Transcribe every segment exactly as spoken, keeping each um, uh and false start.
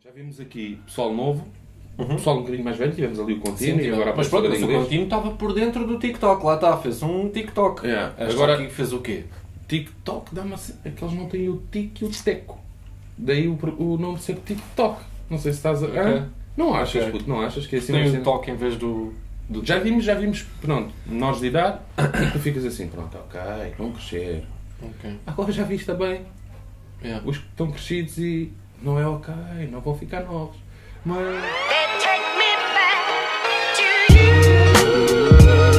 Já vimos aqui pessoal novo, Uhum. pessoal um bocadinho mais velho, tivemos ali o Contino e agora a mas pronto, professora mas de o inglês. Contino estava por dentro do TikTok, lá está, fez um TikTok. Yeah. Esta Agora- aqui fez o quê? TikTok dá-me assim, é que eles não têm o tic e o teco. Daí o, o nome ser TikTok. Não sei se estás a... Ok. Ah? Não achas, Ok. puto, não achas que é assim Tem uma um cena- toque em vez do... do Já vimos, já vimos, pronto, nós de idade, e tu ficas assim, pronto, ok, vão crescer. Ok. Agora já viste também Yeah. os que estão crescidos e não é ok, não vão ficar novos. Mas... They take me back to you.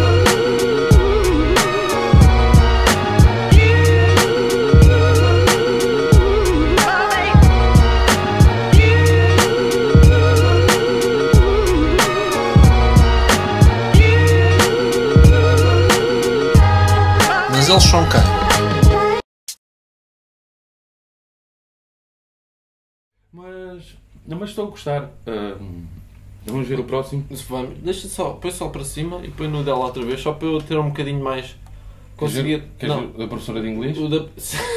Mas eles são quem? Mas, não, mas estou a gostar. Ahm, vamos ver o próximo. Se vamos- Deixa só, põe só para cima e põe no dela outra vez, só para eu ter um bocadinho mais... Conseguir... Queres Não, ver a professora de inglês? o da...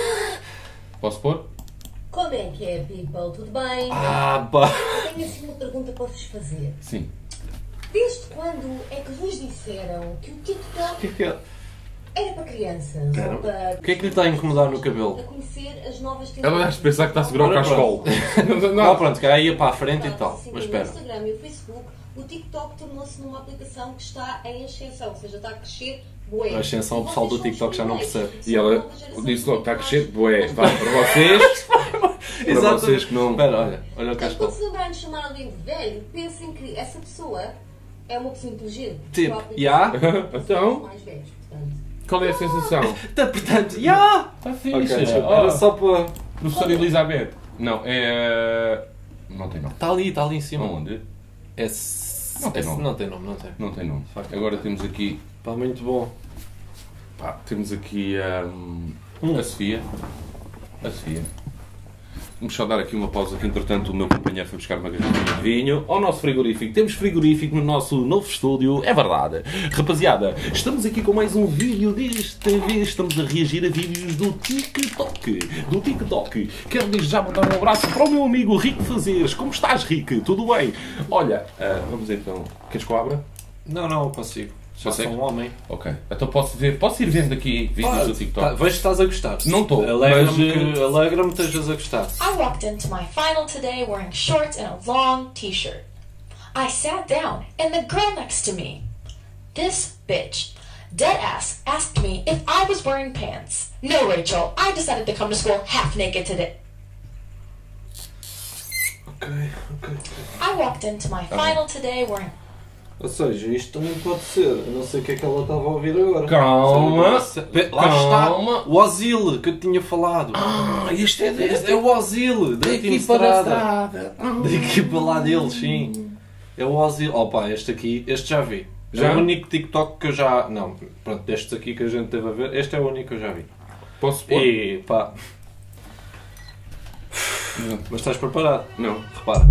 Posso pôr? Como é que é, people? Tudo bem? Ah, pá! Tenho assim uma pergunta para vos fazer. Sim. Desde quando é que vos disseram que o O TikTok que é que é? era para crianças? Espera, Ou para... o que é que lhe está a incomodar no cabelo? A conhecer as novas Ela vai tendências. pensar que está a segurar o Ora, cascol. Não, Não, pronto, cá ia para a frente e tal. Assim, Mas no espera. Instagram e o Facebook, o TikTok tornou-se numa aplicação que está em ascensão, ou seja, está a crescer bué. A ascensão, o pessoal do TikTok já não percebe. E ela disse logo, está a crescer, bué, vai para vocês. Para Exato. vocês que não... Espera, olha, olha o Portanto, cascol. quando se lembrarem de chamar alguém de velho, pensem que essa pessoa é uma pessoa inteligente. Tipo, Só aplica- já? Então, mais velhos, portanto. qual é a sensação? Tá, portanto, já! Está fixe. Ok, Oh, era só para... Professora Elizabeth. Não, é... Não tem nome. Está ali, está ali em cima. Onde? É... s- Não tem é s- nome. Não tem nome, não tem. Não tem nome. Agora temos aqui... Pá, muito bom. Pá, temos aqui hum, Hum. a Sofia. A Sofia. Vamos só dar aqui uma pausa que, entretanto, o meu companheiro foi buscar uma garrafinha de vinho ao nosso frigorífico. Temos frigorífico no nosso novo estúdio, é verdade. Rapaziada, estamos aqui com mais um vídeo. Desta vez estamos a reagir a vídeos do TikTok. Do TikTok. Quero desde já mandar um abraço para o meu amigo Rico Fazeres. Como estás, Rico? Tudo bem? Olha, ah, vamos então... Queres que eu abra? Não, não, consigo. Já sou Consegue? um homem. Ok. Então posso ver, posso ir vendo aqui vídeos do TikTok? Tá, vejo que estás a gostar. Não estou, Alegra-me mas, que, alegra-me que estejas a gostar. I walked into my final today wearing shorts and a long t-shirt. I sat down and the girl next to me, this bitch, dead ass, asked me if I was wearing pants. No, Rachel, I decided to come to school half naked today. Ok, ok. I walked into my final today wearing Ou seja, isto também pode ser. Eu não sei o que é que ela estava a ouvir agora. Calma. Lá Calma. está. O Ozil que eu te tinha falado. Ah, este é Este é o Ozil da da Team equipa da Estrada. estrada. Da equipa lá deles, sim. É o Ozil. Opa, este aqui, este já vi. Já? É o único TikTok que eu já... Não, pronto, destes aqui que a gente teve a ver, este é o único que eu já vi. Posso pôr? E pá... Mas estás preparado? Não. Repara.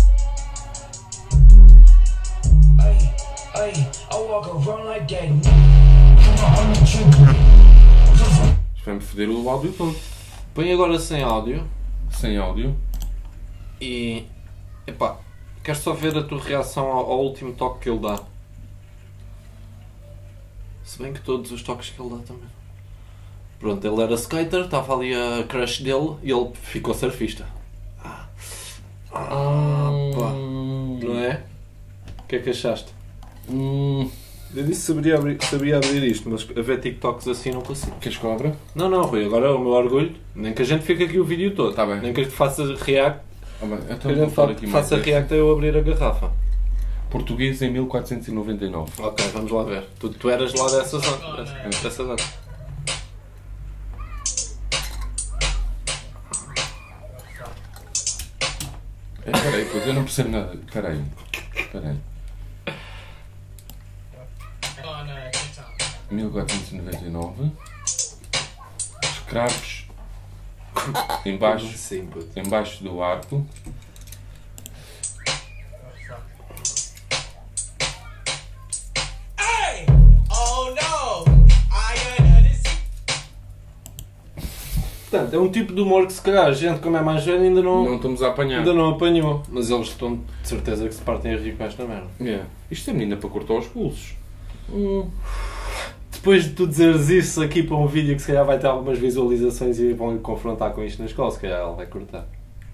Ay, I walk around like that. Isto vai-me foder o áudio todo. Põe agora sem áudio Sem áudio. e... Epá, quero só ver a tua reação ao, ao último toque que ele dá. Se bem que todos os toques que ele dá também. Pronto, ele era skater, estava ali a crush dele e ele ficou surfista. Ah, ah pá. Não é? O que é que achaste? Hum, Eu disse que sabia abrir, sabia abrir isto, mas a ver TikToks assim não consigo. queres que eu abra? Não, não, Rui, agora é o meu orgulho. Nem que a gente fique aqui o vídeo todo. Tá bem. Nem que a gente faça react. Ah, bem, Que então a vou gente pôr fa aqui mais faça este. react a eu abrir a garrafa. Português em mil quatrocentos e noventa e nove. Ok, vamos lá ver. Tu, tu eras lá dessa zona. Dessa, dessa zona. É, peraí, pois eu não percebo nada. Peraí. Peraí. mil quatrocentos e noventa e nove. Escravos. Embaixo, Sim, puto. embaixo do arco. Hey! Oh no! I uh, this Portanto, é um tipo de humor que se calhar a gente, como é mais velho, ainda não, Não estamos a apanhar. ainda não apanhou. Mas eles estão de certeza que se partem a rir com esta merda. Yeah. Isto é menina para cortar os pulsos. Depois de tu dizeres isso aqui para um vídeo que se calhar vai ter algumas visualizações e vão lhe confrontar com isto na escola, se calhar ela vai cortar.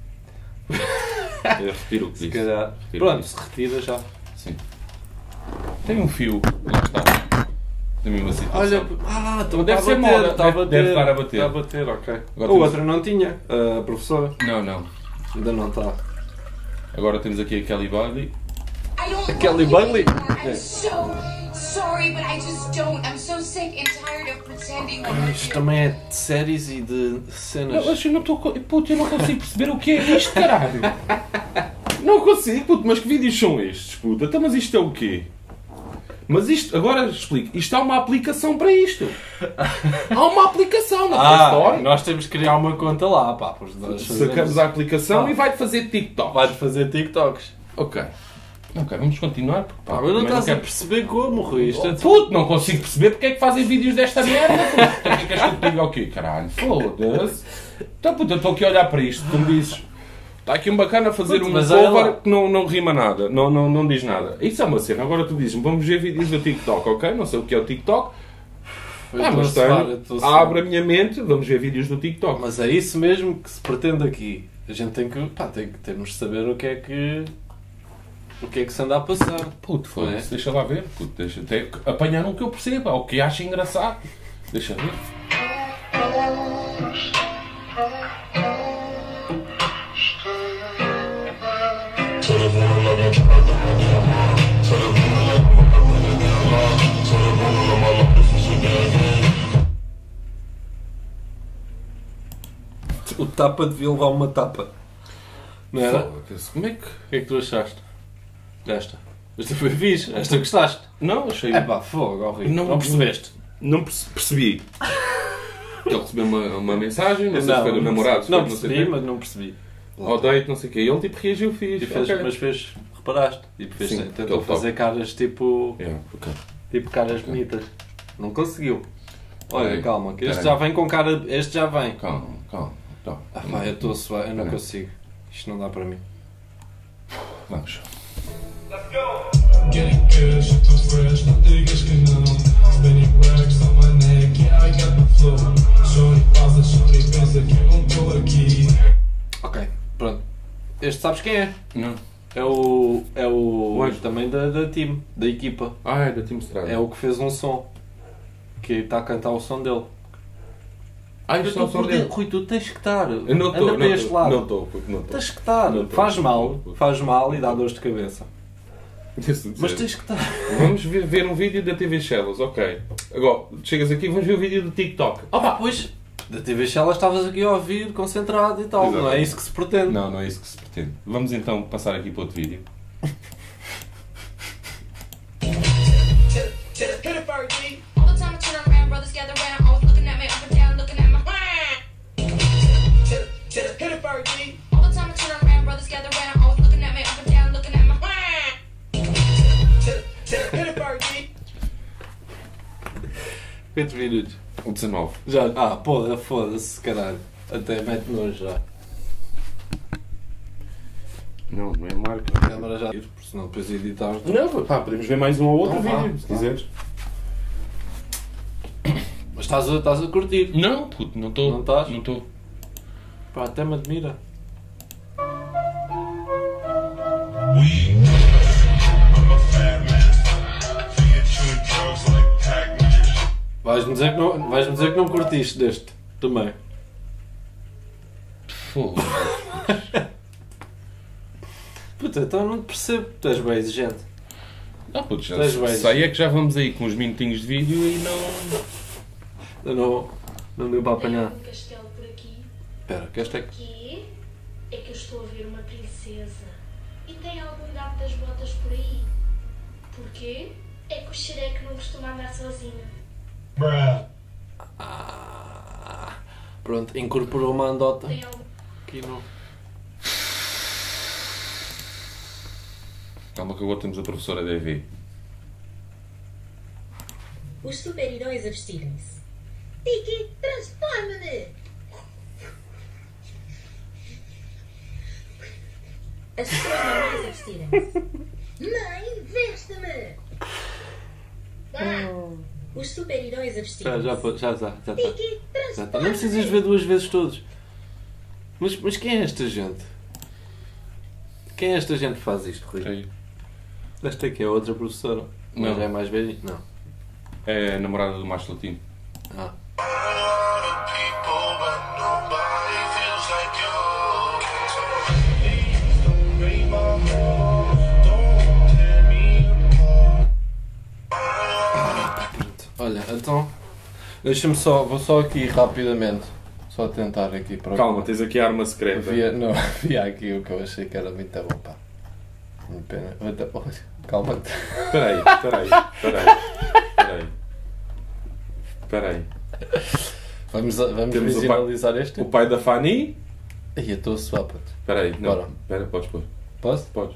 Eu retiro o que Se disse. calhar. Retiro o Pronto, que se retira já. disse. Sim. Tem um fio. Lá está. Tem mesmo a situação. Olha, ah, então Deve está ser a bater, moda. está a Deve- bater. deve estar a bater. Está a bater, ok. Agora O temos- outro não tinha, a professora. Não, não. Ainda não está. Agora temos aqui a Kelly Bailey. I don't Kelly love Bailey? you anymore. I'm Yeah. so sorry, but I just don't. I'm so sick and tired of pretending I'm with Isto you. também é de séries e de cenas. Não, eu não estou. Puto, eu não consigo perceber o que é isto, caralho. Não consigo, puto, mas que vídeos são estes, puta? Então, mas isto é o quê? Mas isto, agora explico, isto há uma aplicação para isto. Há uma aplicação na Play Ah, Store. nós temos que criar uma conta lá, pá. Pois nós Sacamos fazemos- a aplicação Ah. e vai-te fazer TikTok. Vai-te fazer TikToks. Ok. Ok, vamos continuar. Porque, pá, Pá, mas não também estás a quero- perceber como, Rui. Isto é Puto, não consigo perceber porque é que fazem vídeos desta merda. puto. O que é que queres que eu te diga o quê, caralho? Foda-se. Então, puto, eu estou aqui a olhar para isto, tu me dizes. Está aqui um bacana a fazer Puto, um mas olha lá. cover que não, não rima nada, não, não, não diz nada. Isso é uma cena. Agora tu dizes-me, vamos ver vídeos do TikTok, ok? Não sei o que é o TikTok. Eu Ah, estou mas a suar, eu tenho, estou a suar. abre a minha mente, vamos ver vídeos do TikTok. Mas é isso mesmo que se pretende aqui. A gente tem que, pá, tem que temos de saber o que é que o que é que se anda a passar. Puto, Não é? foda-se, deixa lá ver. Puto, deixa, tem que apanhar um que eu perceba, o que acho engraçado. Deixa ver. O tapa devia levar uma tapa. Não era? Foda-se, como é que... O que é que tu achaste? Desta. Esta foi fixe. Esta gostaste. Não, achei... É pá, fogo, horrível. Não- Não, percebeste? Não perce- percebi. Ele recebeu uma, uma mensagem, não sei se foi do namorado, se Não foi do não sei percebi, quê. mas não percebi. Ao date, não sei o quê. E ele tipo reagiu fixe. E fez, Ok. Mas fez, reparaste? E fez, Sim, tentou aquele fazer caras tipo, Yeah, ok. tipo caras bonitas. Não conseguiu. Olha, Peraí, calma, que este peraí. já vem com cara. Este já vem. Calma, calma. Tá. Ah, pá, eu estou a suar, eu não Peraí. consigo. Isto não dá para mim. Vamos. Getting good, shit too fresh, não digas que não. Spinning racks on my neck, yeah, I got the flow. Shorty passa, shorty pensa que eu não estou aqui. Ok, pronto. Este sabes quem é? Não. É o. É o. O anjo. Também da, da time, da equipa. Ah, é da Team Strada. É o que fez um som. Que está a cantar o som dele. Ah, isto não são dele. Rui, tu tens que estar. Eu não Anda estou, para não este estou. lado. Não estou, porque não estou. Tens que estar. Não estou. Faz mal. Faz mal e dá dores de cabeça. Isso Mas dizer. tens que estar. Vamos ver, ver um vídeo da T V Shellas, ok. Agora, chegas aqui e vamos ver o vídeo do TikTok. Opa, pois. Da T V Shell estavas aqui a ouvir, concentrado e tal. Não é Exatamente. isso que se pretende. Não, não é isso que se pretende. Vamos então passar aqui para outro vídeo. All the time I turn around, brothers gather round, always looking at me up and down, looking at my. All the time I turn around, brothers gather round, always looking at me up and down, looking at my. Quantos minutos? O dezanove. Já. Ah, porra, foda-se, caralho. Até mete nojo já. Não, não é marca. A câmara já. Porque senão depois editar. Não, pá, podemos ver mais um ou outro Então vá, vídeo, se vá. quiseres. Mas estás a, estás a curtir. Não, puto, não estou. Não estás? Não estou. Pá, até me admira. Vais-me dizer, que não- vais-me dizer que não curtiste deste também. Foda. Puta, então não te percebo. Tu és bem exigente. Não, puto, já Estás bem. sei é que já vamos aí com uns minutinhos de vídeo e não... Eu não, não deu para apanhar. um castelo por aqui. Espera, que esta é que... Aqui é que eu estou a ver uma princesa. E tem algum gato das botas por aí. Porquê? É que o xereque não costuma andar sozinho. Bruh. Ah, pronto, incorporou uma andota Tem algum... aqui no... Calma que agora temos a professora D V. Os super-heróis a vestirem-se. Tiki, transforma-me! as pessoas normais a vestirem-se. Mãe, veste-me! Ah, os super-heróis a Já, vestirem-se. já, já, já, já, já, Fique já tá. Não precisas ver duas vezes todos. Mas, mas quem é esta gente? Quem é esta gente que faz isto, Rui? Aí. Esta aqui é outra professora. Mas Não. é mais velha? Não. É a namorada do Márcio Latino. Ah. Olha, então, deixa-me só, vou só aqui rapidamente, só tentar aqui para Calma, tens aqui a arma secreta. havia, não, havia aqui o que eu achei que era muito bom, pá. Muito pena. Olha, olha, calma. Espera aí, espera aí, espera aí. Espera aí. Espera aí. Vamos, a- vamos Temos o visualizar este? O pai da Fanny... Ai, eu estou a suar, puto. Espera aí, não. Bora. Espera, podes pôr. Posso? Podes.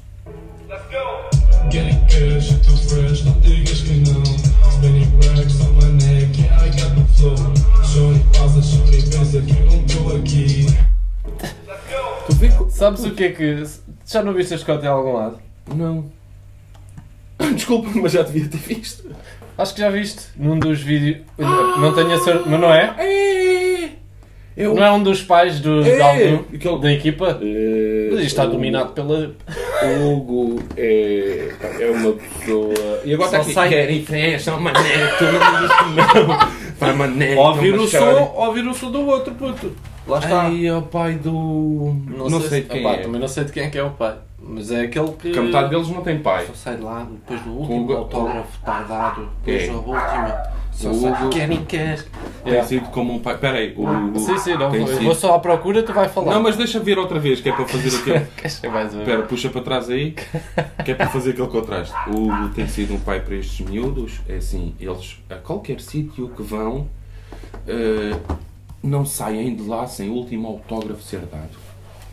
Getting cash, eu tô fresh, não digas que não. Spinning racks on my neck, yeah, I got the flow. Shorty passa, shorty pensa que eu não tô aqui. Tu vê que... Sabes o que é que... Já não viste este cote em algum lado? Não. Desculpa, mas já devia ter visto. Acho que já viste num dos vídeos. Não tenho a certeza. Mas não é? É! Eu... Não é um dos pais do, de É! algum, Aquele- da equipa? É, Mas isto está o- dominado pela. O Hugo é, é uma pessoa... E agora Só está aqui. sai- Querem festa, maneco, não diz que não. Vai maneco, Ouvir o mas som, chora. ouvir o som do outro, puto. Lá está. Ai, é o pai do... Não, sei de quem Epá, é. Também não sei de quem é que é o pai. Mas é aquele que. Porque a metade deles não tem pai. Só sai de lá depois do Com último o- autógrafo tardado. Depois É. da última. Só O sai. Hugo- Querem cash. Tem sido como um pai... Espera aí. O Hugo Sim, sim, não. tem Eu sido- vou só à procura, tu vai falar. Não, mas deixa ver outra vez, que é para fazer aquele... Queres ser mais uma? Espera, puxa para trás aí, que é para fazer aquele contraste. O Hugo tem sido um pai para estes miúdos. É assim, eles a qualquer sítio que vão, eh, não saem de lá sem o último autógrafo ser dado.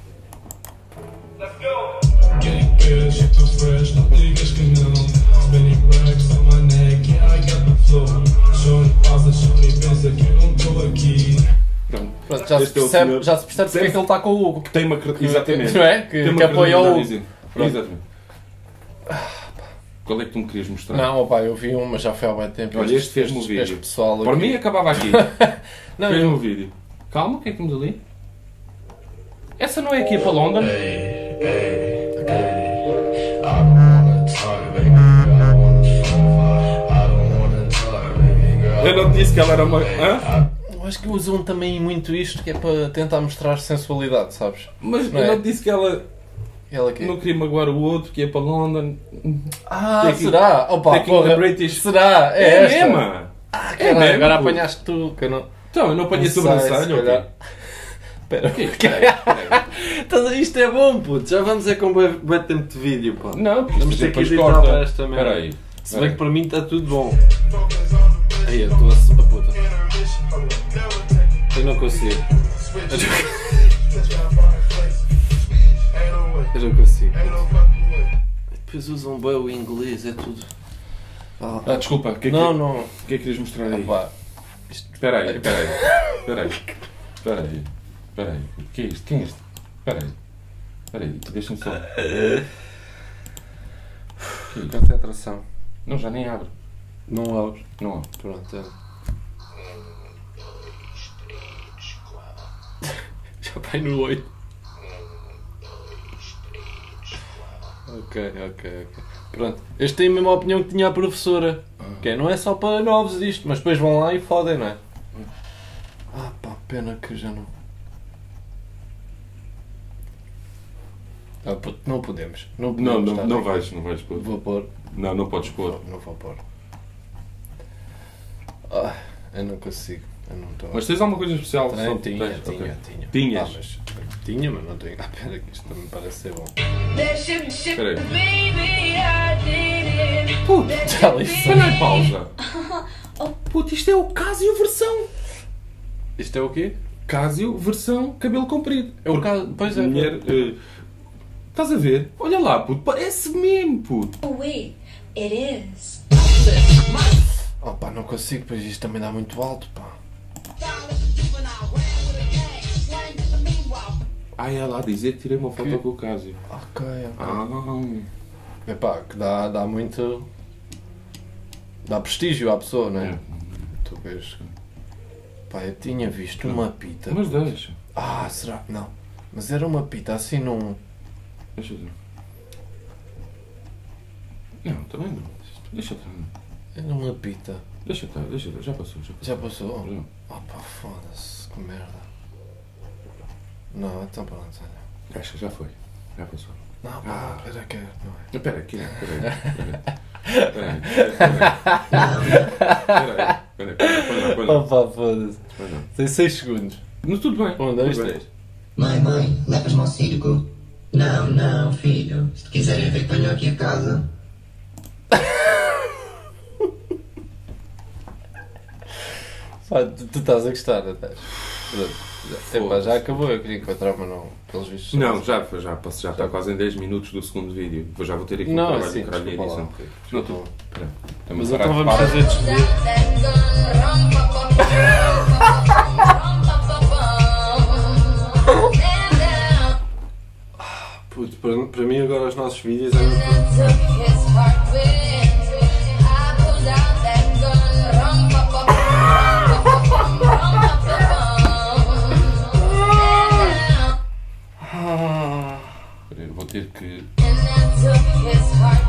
Getting cash, eu tô fresh, não digas que não. Spinning racks on my neck, yeah, I got the flow. Shorty passa, shorty pensa que eu não tô aqui. Pronto. Pronto, já, se Este é o percebe, senhor- já se percebe porque é que ele está com o Hugo. Tem uma cre- Exatamente. Não é? Que, Tem uma que apoia o Hugo. credibilidade. Pronto. Exatamente. Qual é que tu me querias mostrar? Não, opá, eu vi um, mas já foi há bem tempo. Olha, este fez-me o vídeo. Este pessoal Por aqui. mim acabava aqui. Não, Fez-me o vídeo. Calma, o que é que temos ali? Essa não é aqui para London? Eu não te disse que ela era uma... Hã? eu acho que usam também muito isto que é para tentar mostrar sensualidade, sabes? Mas Não eu é? não te disse que ela Ela aqui. não queria magoar o outro, que ia para London. Ah, Tem aqui- será? Opa, tem aqui porra, uma British- será? É, É esta? mesmo? Ah, É caralho, mesmo, agora pô. apanhaste tu, que eu não... Então, eu não apanhei Não sei, sobrancelha, se ou calhar. quê? Espera, Ok, peraí, peraí. Então, isto é bom, puto. Já vamos é com bem bem tempo de vídeo, pá. Não, porque Vamos isto ter que depois editar corta. esta merda. Espera aí. Se bem que para mim está tudo bom. Aí, eu estou a se- a puta. Eu não consigo. Eu não, eu não consigo. puto. Depois usam bem o inglês, é tudo. Ah, Ah, desculpa, o que é que, não, não. o que é que querias mostrar aí? Opa, Espera aí, espera aí. Espera aí. Espera aí. Espera aí. O que é isto? Quem é este? Espera aí. Espera aí, deixa-me só. Que- concentração. Não, já nem abre. Não abres. Não abre. Pronto, é. Já vai no oito. Ok, ok, ok. Pronto. Este tem a mesma opinião que tinha a professora. Que é, não é só para novos isto, mas depois vão lá e fodem, não é? Ah pá, pena que já não... Ah, puto, não podemos. Não, Não, podemos não, estar não aqui. vais, não vais pôr. Vou pôr. Não, não podes pôr. Não, não vou pôr. Ah, eu não consigo. Eu não estou... Mas tens alguma coisa especial? Tenho, Só- tinha, tens? tinha, Ok. tinha. Tinhas? Ah, mas, tinha, mas não tenho. Ah, pera que isto também parece ser bom. Espera aí. Já li isso. Olha aí, pausa. Puto, isto é o Casio versão. Isto é o quê? Casio versão cabelo comprido. É o caso. Pois é. Mulher... eh, estás a ver? Olha lá, puto. Parece mesmo, puto. Oh, wait, it is. Oh pá, não consigo, pois isto também dá muito alto, pá. Ah, ela a dizer que tirei uma foto Que- com o Cásio. Ok, ok. Ah, Epá, que dá, dá muito... Dá prestígio à pessoa, não é? é. Tu vês... Pá, eu tinha visto uma pita. Mas deixa. Ah, será que não? Mas era uma pita assim num... Deixa eu ver. Não, também não. Deixa estar. Era uma pita. Deixa estar, deixa estar. Já passou, já passou. Já passou? Já. Ah pá, foda-se, que merda. Não, então pronto, olha. Acho que já foi. Já passou. Não, pá, Ah. espera que não é. Espera aqui, espera aí. Espera aí. Espera aí. Espera aí. Põe lá, põe lá. Oh pá, foda-se. Põe lá. Tem seis segundos. Mas tudo bem. Um, dois, tudo bem. três. Mãe, mãe, levas-me ao circo? Não, não, filho. Se quiserem ver que venho aqui a casa. Pá, tu, tu estás a gostar, não estás? Pronto. Já, epá, já acabou, eu queria encontrar, mas não, pelos vistos. Não, já, foi, já, passo- já está quase em dez minutos do segundo vídeo. Vou- Já vou ter aqui um Não, trabalho sim, de caralho de desculpa lá. edição. Desculpa Não, lá. tu- espera. Mas Estamos a então parar. vamos fazer despedir. Puto, para, para mim agora os nossos vídeos é muito... Espera aí, vou ter que. And I took his heart